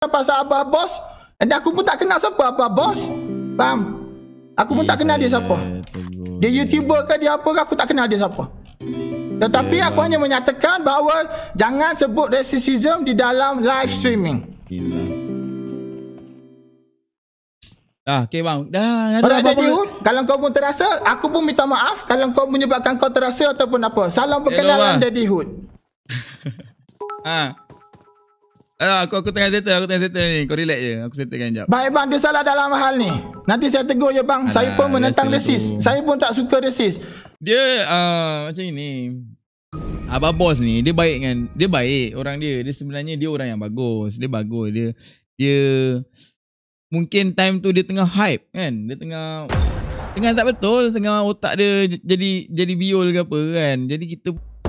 pasal Abah bos. Dan aku pun tak kenal siapa Abah bos. Faham? Aku pun tak kenal dia siapa. Dia YouTuber ke dia apa ke, aku tak kenal dia siapa. Tetapi aku hanya menyatakan bahawa jangan sebut racism di dalam live streaming. Okay bang. Dah ada apa-apa. Kalau kau pun terasa, aku pun minta maaf kalau kau menyebabkan kau terasa ataupun apa. Salam perkenalan Daddy Hood. Aku tengah settle ni. Kau relax je. Aku settlekan sekejap. Baik bang, dia salah dalam hal ni. Nanti saya tegur je bang. Saya pun menentang resis. Saya pun tak suka resis. Dia macam ni. Abah bos ni dia baik kan. Dia baik orang dia. Dia sebenarnya dia orang yang bagus. Dia bagus. Dia mungkin time tu dia tengah hype kan. Dia tengah tak betul. Tengah otak dia jadi biol ke apa kan. Jadi kita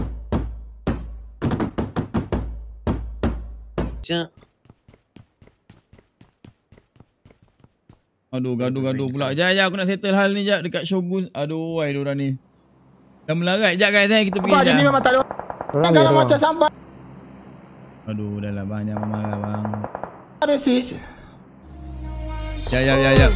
aduh gaduh pula. Jap aku nak settle hal ni jap dekat Shogun. Aduh why diorang ni. Dah melarat jap guys kita pergi jap. Dia ni memang tak ada. Kalau macam sampai. Aduh dah lah bang, jangan marah bang. Resis. Jap.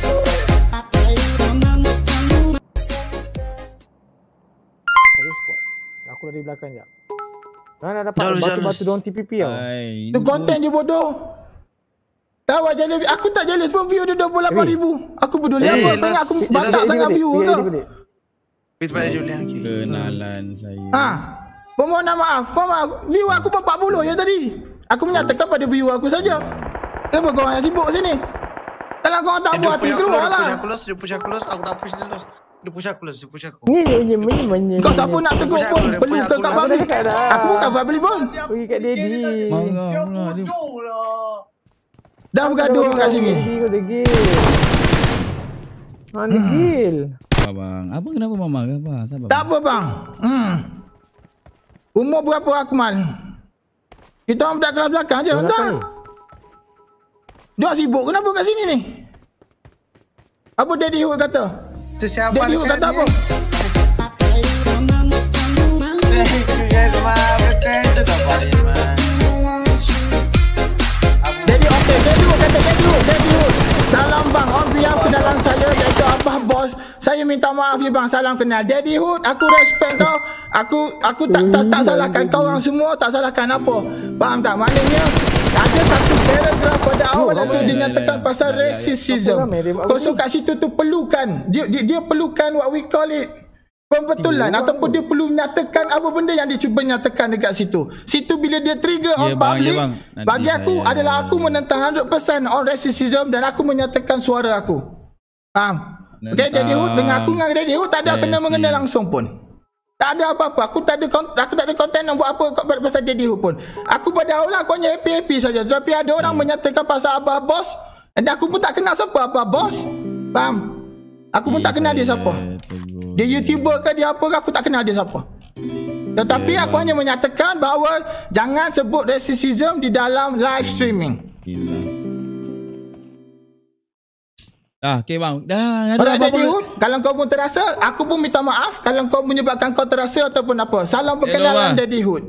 Aku dari belakang jap. Mana dapat batu-batu daun TPP tau. Itu konten je bodoh. Tahu aja aku tak jealous pun view dia 28,000. Aku peduli apa? Kau ingat aku bantak sangat view ke? Kenalan saya. Permohonan maaf. View aku 40 je tadi. Aku menyatakan pada view aku saja. Kenapa kau orang sibuk sini? Kalau kau tak buat hati keluar lah. Dia push aku los. Aku tak push dia los. Dia push aku los. Ni. Kau siapa nak tegur pun perlu ke kat public. Aku bukan public pun. Pergi kat Daddy. Marah pula dia. Dah bergaduh kat sini. Kau degil. Degil. Abang, abang kenapa marah ke apa? Sabar. Tak apa bang. Umur berapa Akmal? Kita orang budak kelas belakang je. Entah. Dia sibuk kenapa kat sini ni? Apa Daddy Hood kata? Daddy Hood kata apa? Daddy Hood. Salam bang, on behalf kenalan saya iaitu Abah Bos. Saya minta maaf ya bang, salam kenal. Daddy Hood, aku respect kau. Aku tak salahkan kau orang semua, tak salahkan apa. Faham tak? Maknanya ada satu paragraf pada awal tu dia nyatakan pasal racism. Kau kat situ tu perlukan. Dia perlukan what we call it pembetulan ataupun dia perlu menyatakan apa benda yang dia cuba nyatakan dekat situ. Situ bila dia trigger on public, bagi aku adalah aku menentang 100% on racism dan aku menyatakan suara aku. Faham? Okay, Daddy Hood dengan aku dengan Daddy Hood tak ada kena-mengena langsung pun. Tak ada apa-apa. Aku tak ada konten nak buat apa pasal Daddy Hood pun. Aku pada awal aku hanya happy-happy saja. Tapi ada orang menyatakan pasal Abah bos dan aku pun tak kenal siapa Abah bos. Faham? Aku pun tak kenal dia siapa. Dia YouTuber ke dia apa ke, aku tak kenal dia siapa. Tetapi aku hanya menyatakan bahawa jangan sebut racism di dalam live streaming. Okay bang. Dah ada apa-apa. Kalau kau pun terasa, aku pun minta maaf kalau kau menyebabkan kau terasa ataupun apa. Salam perkenalan Daddy Hood.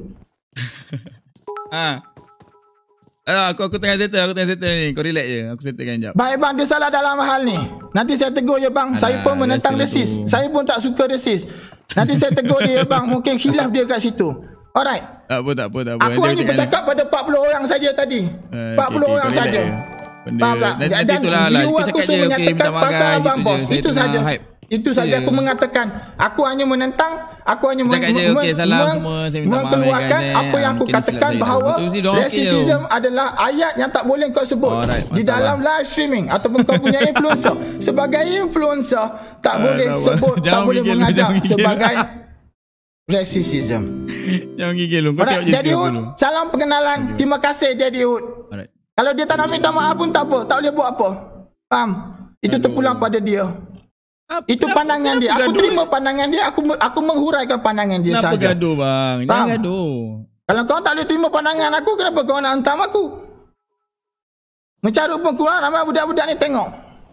Aku tengah settle ni. Kau relax je. Aku settlekan sekejap. Baik bang, dia salah dalam hal ni. Nanti saya tegur je bang. Saya pun menentang resis. Saya pun tak suka resis. Nanti saya tegur dia bang. Mungkin khilaf dia kat situ. Alright. Tak apa. Aku hanya bercakap pada 40 orang saja tadi. 40 orang saja. Faham tak? Dan view aku semua menyatakan pasal Abang Bos. Itu saja. Itu saja aku mengatakan. Aku hanya menentang. Aku hanya mengeluarkan apa yang aku katakan bahawa racism adalah ayat yang tak boleh kau sebut di dalam live streaming ataupun kau punya influencer. Sebagai influencer tak boleh sebut, tak boleh mengajak sebagai racism. Jangan gigil lu. Daddy Hood, salam perkenalan. Terima kasih Daddy Hood. Kalau dia tak nak minta maaf pun tak apa, tak boleh buat apa. Faham? Itu terpulang pada dia. Itu pandangan dia. Aku terima pandangan dia. Aku menghuraikan pandangan dia saja. Kenapa gaduh bang? Jangan gaduh. Kalau kau tak boleh terima pandangan aku, kenapa kau nak hantam aku? Mencarut pun kurang ramai budak-budak ni tengok.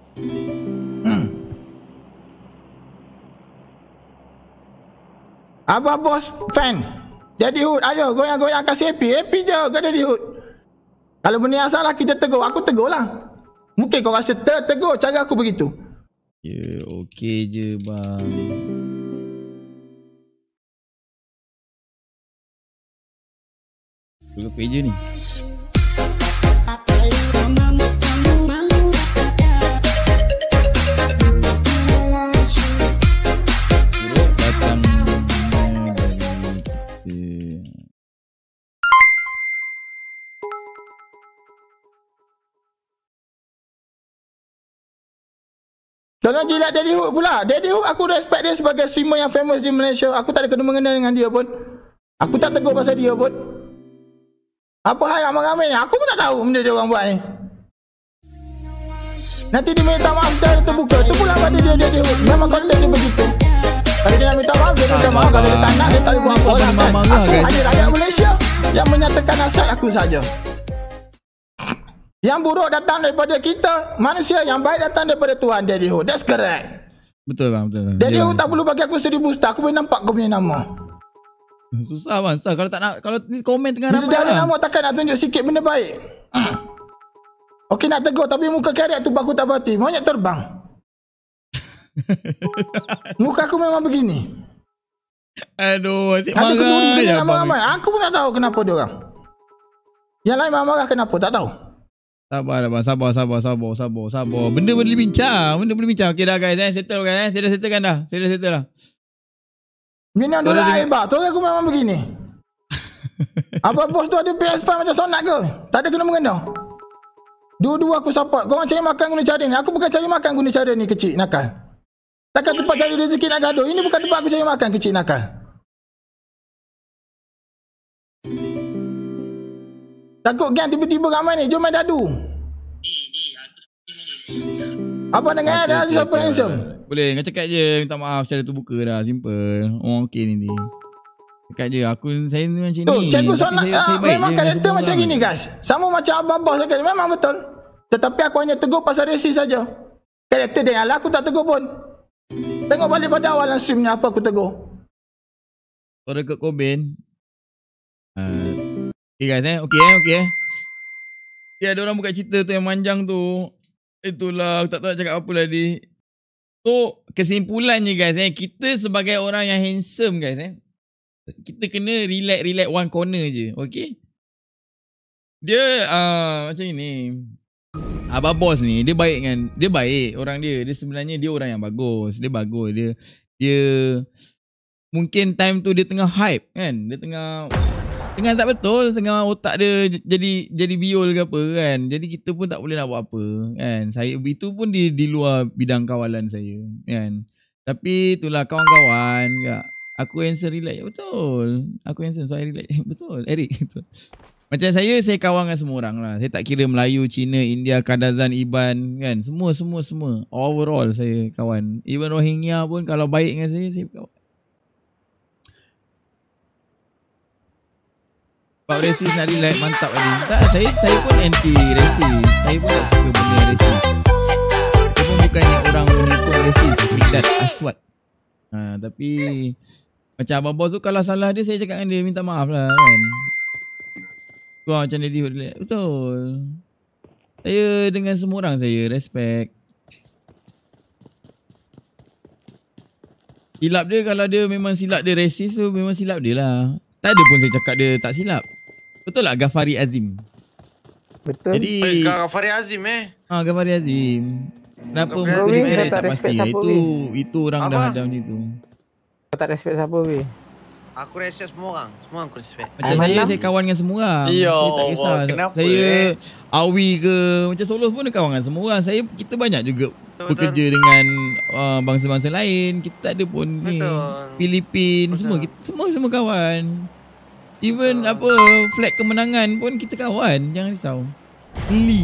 Abah Bos fan. Daddy Hood, ayo goyang-goyang kasih happy. Happy je ke Daddy Hood? Kalau benda yang salah kita tegur, aku tegur lah. Mungkin kau rasa tertegur cara aku begitu. Ya, okey je bang. Tunggu apa je ni? Kalau jilat Daddy Hook pula. Daddy Hook aku respect dia sebagai swimmer yang famous di Malaysia. Aku tak ada kena mengena dengan dia pun. Aku tak tegur pasal dia pun. Apa hal ramai-ramai ni? Aku pun tak tahu benda dia orang buat ni. Nanti dia minta maaf secara terbuka. Tu pula pada dia Daddy Hook. Memang konten dia begitu. Kalau dia nak minta maaf, dia minta maaf. Kalau dia tak nak, dia tak boleh buat apa lah kan. Aku hanya rakyat Malaysia yang menyatakan asal aku saja. Yang buruk datang daripada kita, manusia. Yang baik datang daripada Tuhan, Daddy Hook. That's correct. Betul bang, betul. Daddy Hook tak perlu bagi aku 1000 star. Aku boleh nampak kau punya nama. Susah bang, susah. Kalau tak nak, kalau ni komen tengah ramai bila dia ada lah. nama takkan nak tunjuk sikit benda baik. Okey nak tegur tapi muka kerek tu baku tak berhati. Monyet terbang. Muka aku memang begini. Aduh, asyik Ada marah kenduri je dengan abang. ramai-ramai. Aku pun tak tahu kenapa dia orang. Yang lain marah-marah kenapa tak tahu. Sabar lah bang, sabar. Benda boleh bincang, Okey dah guys, settle guys. Saya dah settlekan dah. Saya dah settle lah. Bini orang dulu hebat. Tu aku memang begini. Apa bos tu ada PS5 macam sonat ke? Tak ada kena-mengena. Dua-dua aku support. Korang cari makan guna cara ni. Aku bukan cari makan guna cara ni kecil nakal. Takkan tempat cari rezeki nak gaduh. Ini bukan tempat aku cari makan kecil nakal. Takut gang tiba-tiba ramai ni. Jom main dadu. Apa dengan ada siapa handsome? Boleh, kau cakap je minta maaf secara terbuka dah, simple. Oh okey ni. Cakap je saya ni macam ni. Cikgu solat memang je karakter dengan macam semua gini guys. Sama macam abang bos cakap memang betul. Tetapi aku hanya tegur pasal resis saja. Karakter dia yang lah aku tak tegur pun. Tengok balik pada awal stream ni apa aku tegur. Orang kat komen. Okay guys okay. Ya ada orang buka cerita tu yang manjang tu. Itulah aku tak tahu nak cakap apa lagi. So kesimpulannya guys kita sebagai orang yang handsome guys kita kena relax one corner je, okay? Dia macam ni. Abang bos ni dia baik kan. Dia baik orang dia. Dia sebenarnya dia orang yang bagus. Dia bagus. Dia mungkin time tu dia tengah hype kan. Dia tengah tak betul, tengah otak dia jadi biol ke apa kan. Jadi kita pun tak boleh nak buat apa kan. Saya itu pun di luar bidang kawalan saya kan. Tapi itulah kawan-kawan ya. Aku handsome relax. Betul. Aku handsome so I relax. Betul. Eric betul. Macam saya kawan dengan semua orang lah. Saya tak kira Melayu, Cina, India, Kadazan, Iban kan. Semua. Overall saya kawan. Even Rohingya pun kalau baik dengan saya kawan. Pak resis nak relax mantap tadi. Tak, saya pun anti resis. Saya pun tak suka benda resis. Saya pun bukannya orang menyokong resis. Tidak aswat. Tapi macam abang bos tu kalau salah dia saya cakap dengan dia minta maaf lah kan. Wah macam dia relax. Betul. Saya dengan semua orang saya respect. Silap dia kalau dia memang silap dia resis tu memang silap dia lah. Tak ada pun saya cakap dia tak silap. Betul lah Ghafari Azim? Betul. Jadi Ghafari Azim Ghafari Azim. Kenapa muka dia merah tak pasti. Itu orang dah macam tu. Kau tak respect siapa weh? Aku respect semua orang. Semua aku respect. Macam saya kawan dengan semua orang. Ya saya tak kisah. kenapa Saya Awi ke macam Solos pun kawan dengan semua orang. Kita banyak juga bekerja dengan bangsa-bangsa lain. Kita ada pun ni Filipin semua kawan. Even flag kemenangan pun kita kawan. Jangan risau. Beli.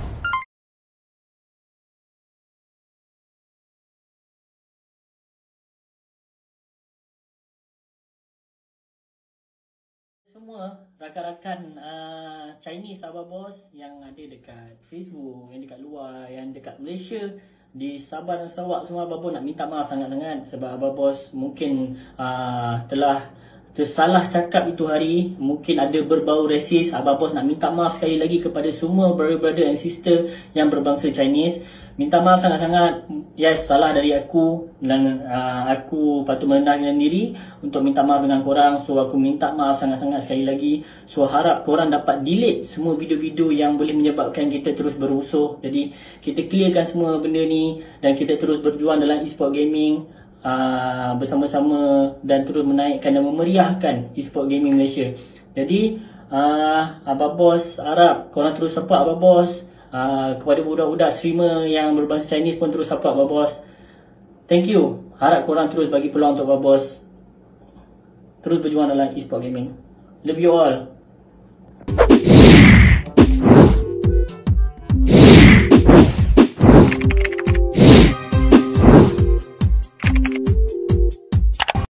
Semua rakan-rakan Chinese Sabah Bos yang ada dekat Facebook, yang dekat luar, yang dekat Malaysia, di Sabah dan Sarawak semua Abah Bos nak minta maaf sangat-sangat sebab Abah Bos mungkin telah tersalah cakap itu hari, mungkin ada berbau resis. Abah Bos nak minta maaf sekali lagi kepada semua brother and sister yang berbangsa Chinese. Minta maaf sangat-sangat. Yes, salah dari aku, dan aku patut merendahkan diri untuk minta maaf dengan korang. So aku minta maaf sangat-sangat sekali lagi. So harap korang dapat delete semua video-video yang boleh menyebabkan kita terus berusuh. Jadi kita clearkan semua benda ni dan kita terus berjuang dalam e-sport gaming bersama-sama dan terus menaikkan dan memeriahkan e-sport gaming Malaysia. Jadi Abah Bos harap korang terus support Abah Bos. Kepada budak-budak streamer yang berbahasa Chinese pun terus support Abah Bos. Thank you. Harap korang terus bagi peluang untuk Abah Bos terus berjuang dalam e-sport gaming. Love you all.